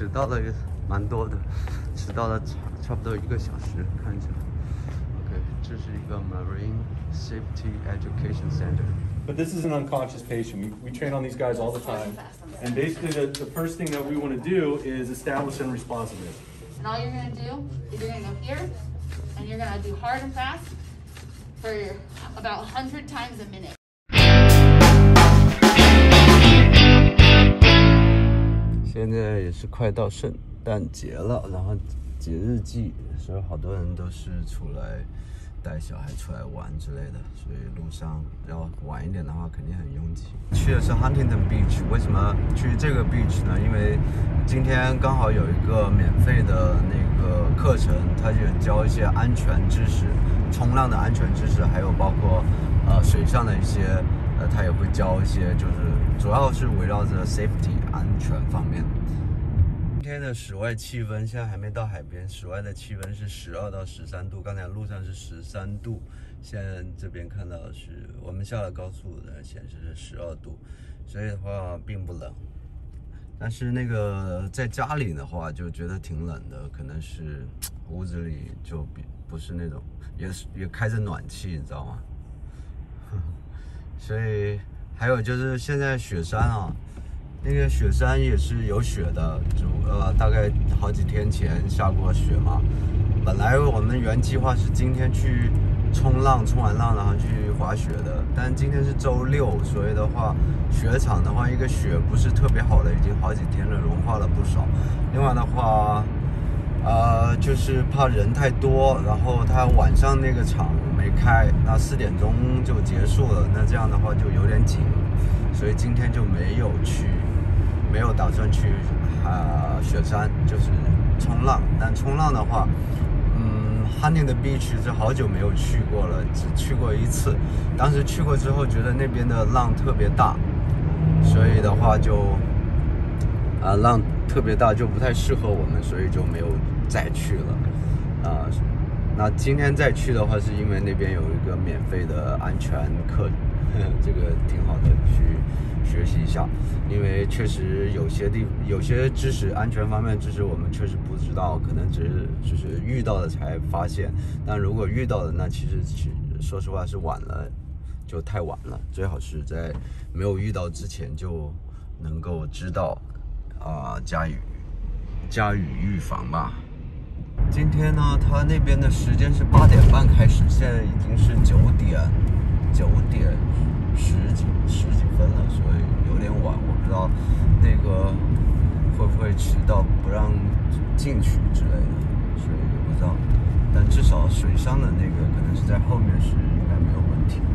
迟到了也蛮多的，迟到了差不多1个小时，看着。OK， 这是一个 Marine Safety Education Center。 But this is an unconscious patient. We train on these guys all the time. And basically the first thing that we want to do is establish some responsiveness. And all you're going to do is you're going to go here, and you're going to do hard and fast for about 100 times a minute. 现在也是快到圣诞节了，然后节日季，所以好多人都是出来带小孩出来玩之类的，所以路上要晚一点的话肯定很拥挤。去的是 Huntington Beach， 为什么去这个 beach 呢？因为今天刚好有一个免费的那个课程，它就教一些安全知识，冲浪的安全知识，还有包括水上的一些它也会教一些，就是主要是围绕着 safety 安全方面。今天的室外气温现在还没到海边，室外的气温是12到13度，刚才路上是13度，现在这边看到的是我们下了高速的显示是12度，所以的话并不冷。但是那个在家里的话就觉得挺冷的，可能是屋子里就不是那种也开着暖气，你知道吗？所以还有就是现在雪山啊。那个雪山也是有雪的，大概好几天前下过雪嘛。本来我们原计划是今天去冲浪，冲完浪然后去滑雪的，但今天是周6，所以的话，雪场的话一个雪不是特别好的，已经好几天了，融化了不少。另外的话，就是怕人太多，然后他晚上那个场没开，那4点钟就结束了，那这样的话就有点紧，所以今天就没有打算去雪山，就是冲浪。但冲浪的话，Huntington Beach 是好久没有去过了，只去过1次。当时去过之后，觉得那边的浪特别大，所以的话就浪特别大，就不太适合我们，所以就没有再去了。那今天再去的话，是因为那边有一个免费的安全课，这个挺好的，去学习一下。因为确实有些知识，安全方面知识我们确实不知道，可能就是遇到了才发现。但如果遇到了，那其实说实话是晚了，就太晚了。最好是在没有遇到之前就能够知道加以预防吧。今天呢，他那边的时间是8点半开始，现在已经是9点十几分了，所以有点晚。我不知道那个会不会迟到不让进去之类的，所以也不知道。但至少水上的那个可能是在后面是应该没有问题。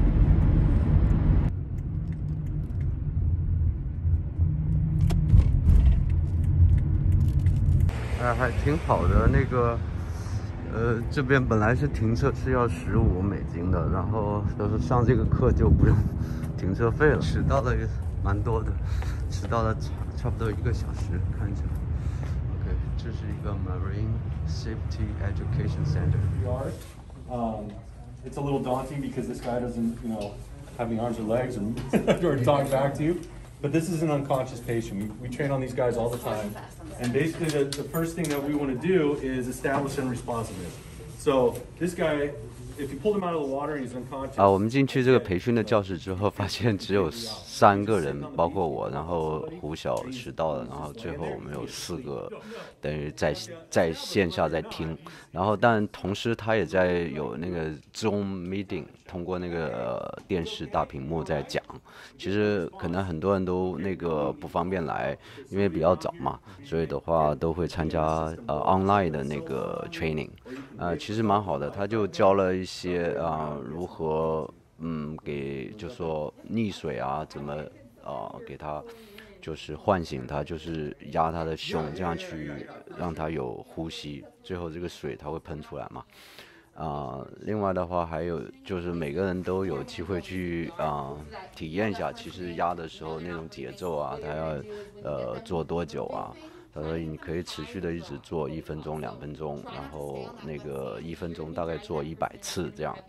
还挺好的。那个，这边本来是停车是要$15的，然后就是上这个课就不用停车费了。迟到了也蛮多的，迟到了差不多1个小时，看着。OK， 这是一个 Marine Safety Education Center。 It's a little daunting because this guy doesn't, have the arms or legs and or talk back to you. But this is an unconscious patient. We train on these guys all the time. And basically the first thing that we want to do is establish some responsiveness. So this guy, if you pulled him out of the water and he's unconscious. 我们进去这个培训的教室之后，发现只有3个人，包括我，然后胡晓迟到了，然后最后我们有4个，等于在线下在听，然后但同时他也在有那个 Zoom meeting， 通过那个电视大屏幕在讲。其实可能很多人都那个不方便来，因为比较早嘛，所以的话都会参加online 的那个 training， 其实蛮好的，他就教了一些如何给就说溺水啊，怎么给他就是唤醒他，就是压他的胸，这样去让他有呼吸，最后这个水它会喷出来嘛。另外的话还有就是每个人都有机会去体验一下，其实压的时候那种节奏啊，他要做多久啊？他说你可以持续的一直做1分钟、2分钟，然后那个1分钟大概做100次这样。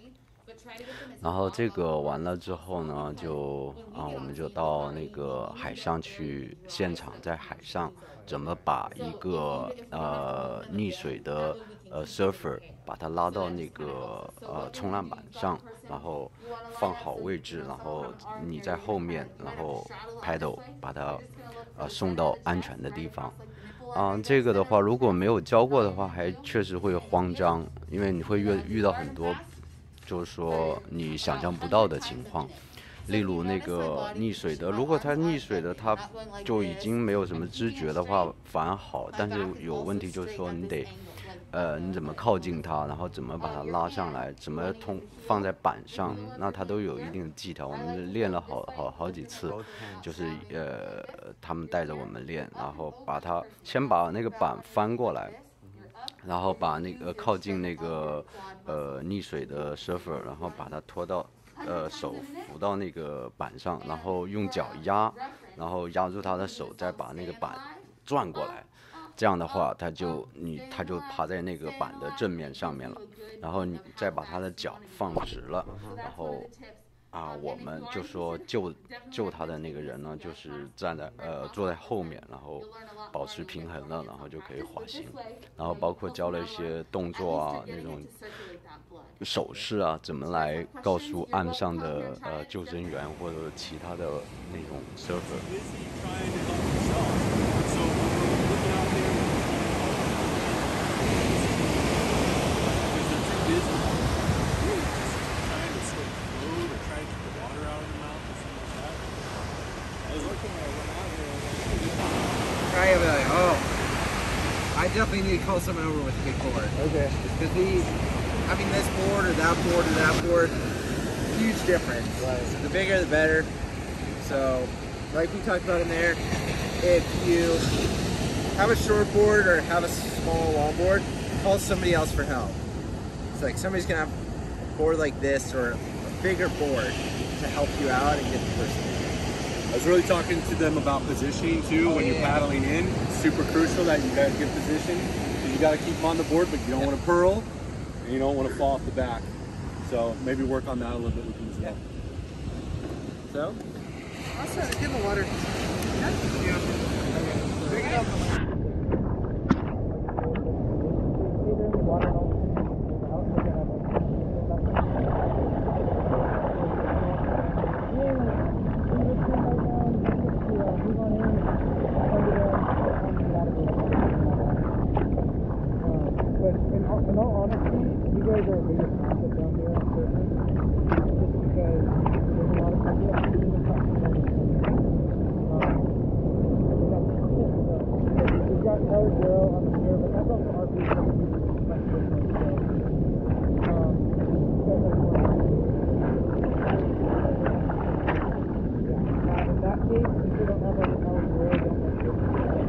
然后这个完了之后呢，我们就到那个海上去现场，在海上怎么把一个溺水的surfer 把它拉到那个冲浪板上，然后放好位置，然后你在后面，然后 paddle 把它送到安全的地方。这个的话，如果没有教过的话，还确实会慌张，因为你会遇到很多，就是说你想象不到的情况。例如那个溺水的，如果他溺水的，他就已经没有什么知觉的话，反而好。但是有问题就是说，你得，你怎么靠近他，然后怎么把他拉上来，怎么放在板上，那他都有一定的技巧。我们练了好几次，就是他们带着我们练，然后先把那个板翻过来。然后把那个靠近那个溺水的 surfer， 然后把他拖到手扶到那个板上，然后用脚压，然后压住他的手，再把那个板转过来。这样的话，他就趴在那个板的正面上面了，然后你再把他的脚放直了，然后我们就说救他的那个人呢，就是坐在后面，然后保持平衡了，然后就可以滑行。然后包括教了一些动作啊，那种手势啊，怎么来告诉岸上的救生员或者其他的那种 surfer。 I definitely need to call someone over with a big board. Okay. Because having this board or that board, huge difference. Right. So the bigger the better. So, like we talked about in there, if you have a short board or have a small longboard, call somebody else for help. It's like somebody's gonna have a board like this or a bigger board to help you out and get the person in. I was really talking to them about positioning too. When you're paddling in, it's super crucial that you guys get positioned. You got to keep them on the board, but you don't want to purl, and you don't want to fall off the back. So maybe work on that a little bit with them as well. So, also get in the water. Bring it up. In all honesty, you guys are a bigger concept down here on surfing, just because there's a lot of people that do the concept. We've got Tyler Darrow on the pier, but that's also our pier, so we do my business. So, in that case, if you don't have like a Tyler Darrow, don't like this.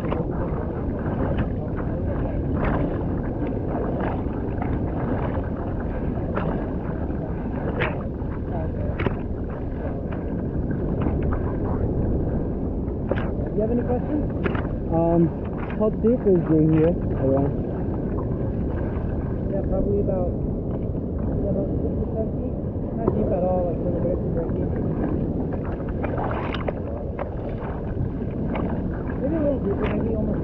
Do you have any questions? How deep is it here? Yeah, probably about 6 to 7 feet. Not deep at all, like for the basic breaking. Maybe a little deeper, maybe almost.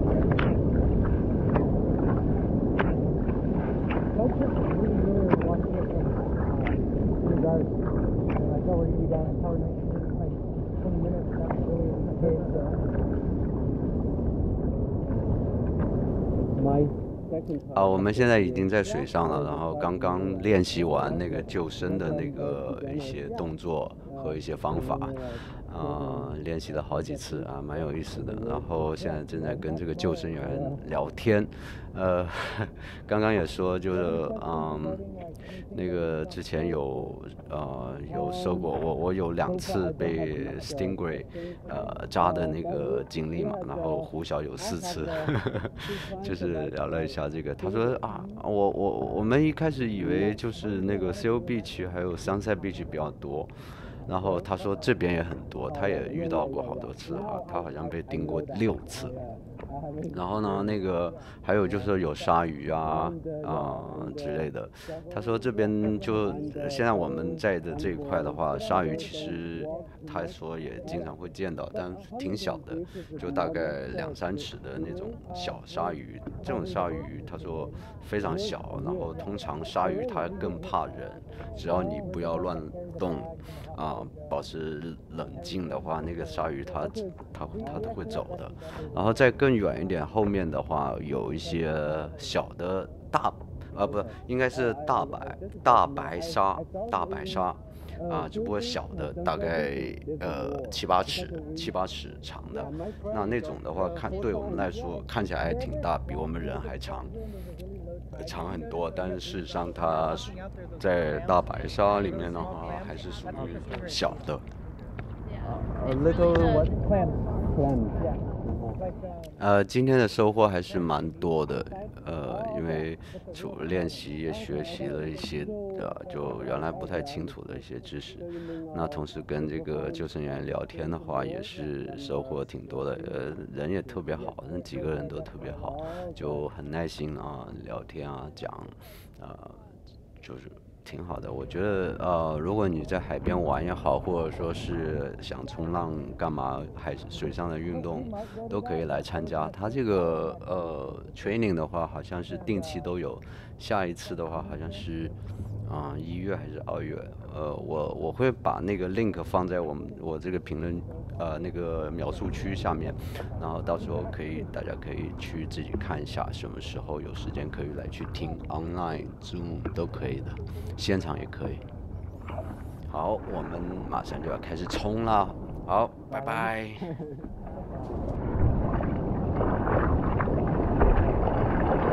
Most trips is really watching it from the guards. And like, oh, we're going to be down in Tower 19 in like 20 minutes. That's really okay, so. My 我们现在已经在水上了，然后刚刚练习完那个救生的那个一些动作和一些方法，练习了好几次啊，蛮有意思的。然后现在正在跟这个救生员聊天，刚刚也说就是那个之前有受过，我有2次被 stingray 扎的那个经历嘛，然后胡晓有4次，就是聊了一下这个。他说我们一开始以为就是那个 Seal Beach 还有 Sunset Beach 比较多。然后他说这边也很多，他也遇到过好多次他好像被叮过6次。 然后呢，那个还有就是有鲨鱼啊之类的。他说这边就现在我们在的这一块的话，鲨鱼其实他说也经常会见到，但挺小的，就大概2-3尺的那种小鲨鱼。这种鲨鱼他说非常小，然后通常鲨鱼它更怕人，只要你不要乱动保持冷静的话，那个鲨鱼它都会走的。然后再更远一点，后面的话有一些小的不应该是大白鲨只不过小的大概7-8尺长的。那种的话对我们来说看起来还挺大，比我们人还长很多，但是事实上它在大白鲨里面的话还是属于小的。 A little what? Clam. Yeah. 今天的收获还是蛮多的，因为除了练习也学习了一些就原来不太清楚的一些知识。那同时跟这个救生员聊天的话，也是收获挺多的，人也特别好，那几个人都特别好，就很耐心聊天讲，就是挺好的。我觉得如果你在海边玩也好，或者说是想冲浪干嘛，水上的运动都可以来参加。他这个training 的话，好像是定期都有，下一次的话好像是1月还是2月。我会把那个 link 放在我这个评论那个描述区下面，然后到时候大家可以去自己看一下，什么时候有时间可以来去听 online Zoom 都可以的，现场也可以。好，我们马上就要开始冲了，好，拜拜。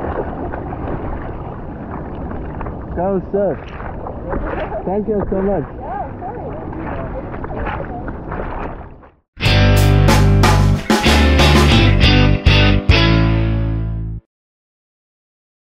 Go, sir. Thank you so much.